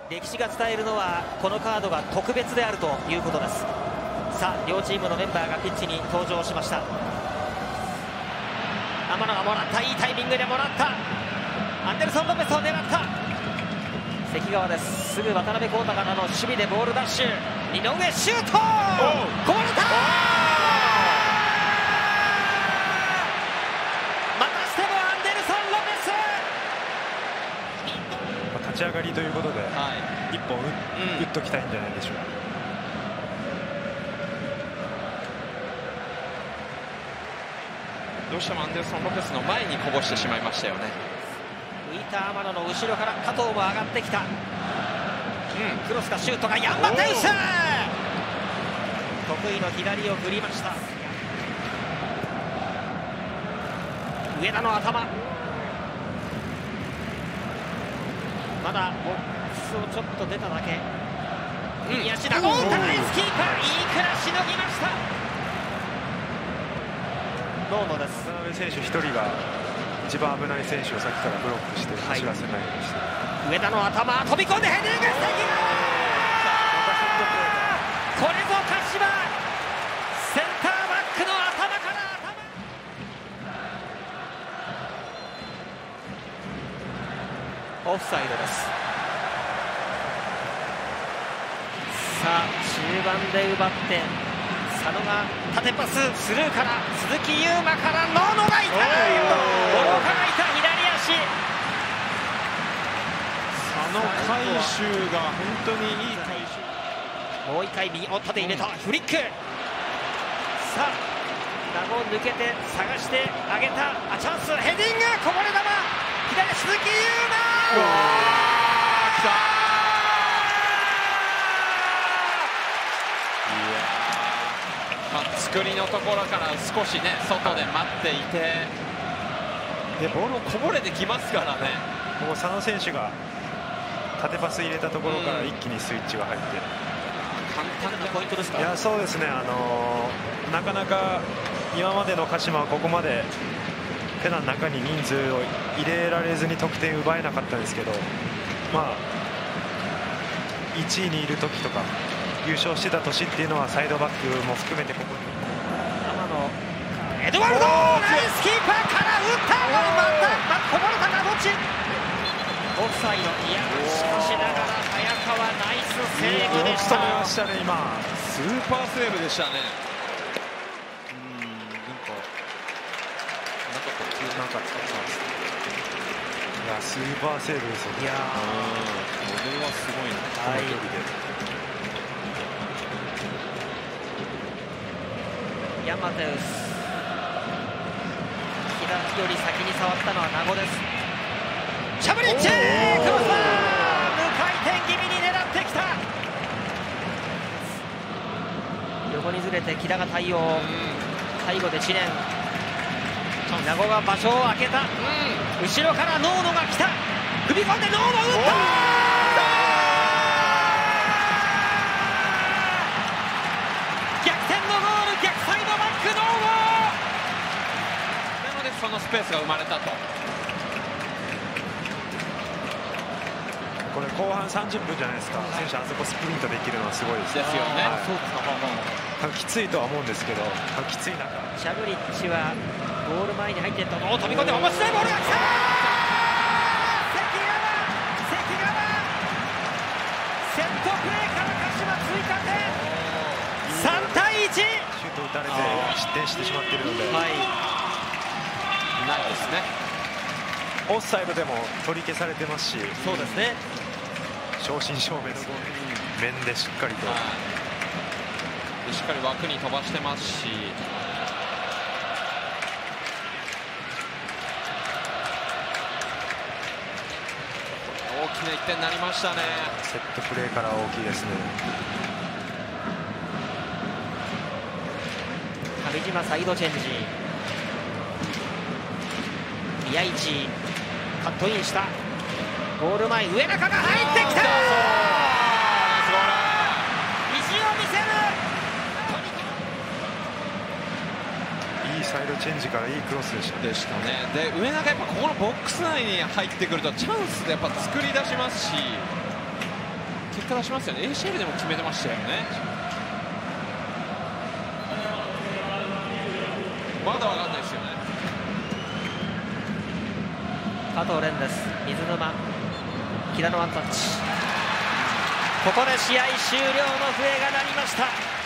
歴史が伝えるのはこのカードが特別であるということです。さあ両チームのメンバーがピッチに登場しました。天野がもらった、いいタイミングでもらった。アンデルソン・ロペスを狙った。関川です。すぐ渡辺晃大からの守備でボールダッシュ、井上シュート、こぼれた。またしてもアンデルソン・ロペス。 立ち上がりということで、一本打っときたいんじゃないでしょうか。 どうしてもアンデルソン・ロペスの前にこぼしてしまいましたよね。 浮いた天野の後ろから加藤も上がってきた。クロスかシュートがヤンマテウス、得意の左を振りました。上田の頭、まだボックスをちょっと出ただけ。右足だ、ナイスキーパー、いいからしのぎました。ノーノです。 渡辺選手1人が一番危ない選手をさっきからブロックして走らせないようにして、 上田の頭、飛び込んでヘディング、これぞ鹿島、センターバックの頭から頭。オフサイドです。さあ中盤で奪って佐野が縦パススルーから鈴木優馬から野々がいた、諸岡がいた、左足。 佐野回収が本当にいい回収。 もう一回右を縦入れた、フリック。さあ名護抜けて探してあげた、チャンス、ヘディング、こぼれ球、左鈴木優馬。 来た。作りのところから少しね外で待っていて、でボールもこぼれてきますからね。 もう佐野選手が縦パス入れたところから一気にスイッチが入って、 簡単なポイントですか。 いやそうですね、なかなか今までの鹿島はここまでペナの中に人数を入れられずに得点奪えなかったんですけど、まあ1位にいる時とか優勝してた年っていうのはサイドバックも含めてここにエドワルド、ナイスキーパーから打った、またこぼれたか、どっち。オフサイド。いやしかしながら早川ナイスセーブでした。 止めましたね、今スーパーセーブでしたね。 なんかいやスーパーセーブですよね。 いやこれはすごいな、この距離で。 ヤマテウス、左より先に触ったのは名護です。シャブリッチ、クロスバー、無回転気味に狙ってきた。横にずれて木田が対応、背後で知念、名護が場所を空けた、後ろからノーノが来た、踏み込んでノーノ打った。 そのスペースが生まれたと。 これ後半30分じゃないですか、選手あそこスプリントできるのはすごいですですよね。 きついとは思うんですけど、きつい中シャブリッチはゴール前に入っていった、飛び込んで面白いボールが来た。関川セットプレーから鹿島追加点、3対1。シュート打たれて失点してしまっているので、 ないですね。 オフサイドでも取り消されてますし、 そうですね、 正真正銘の面でしっかりと、 でしっかり枠に飛ばしてますし、大きな1点になりましたね。 セットプレーから大きいですね。 上島サイドチェンジ、宮市カットインした、ゴール前、上中が入ってきた。意地を見せる。 いいサイドチェンジからいいクロスでしたね。 で上中やっぱここのボックス内に入ってくるとチャンスでやっぱ作り出しますし、 結果出しますよね。 ACL でも決めてましたよね。まだわかんないですよね。 加藤蓮です。水沼、木田のワンタッチ、ここで試合終了の笛が鳴りました。